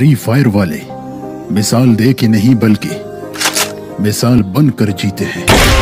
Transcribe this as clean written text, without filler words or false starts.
Free fire वाले मिसाल दे के नहीं बल्कि मिसाल बनकर जीते हैं।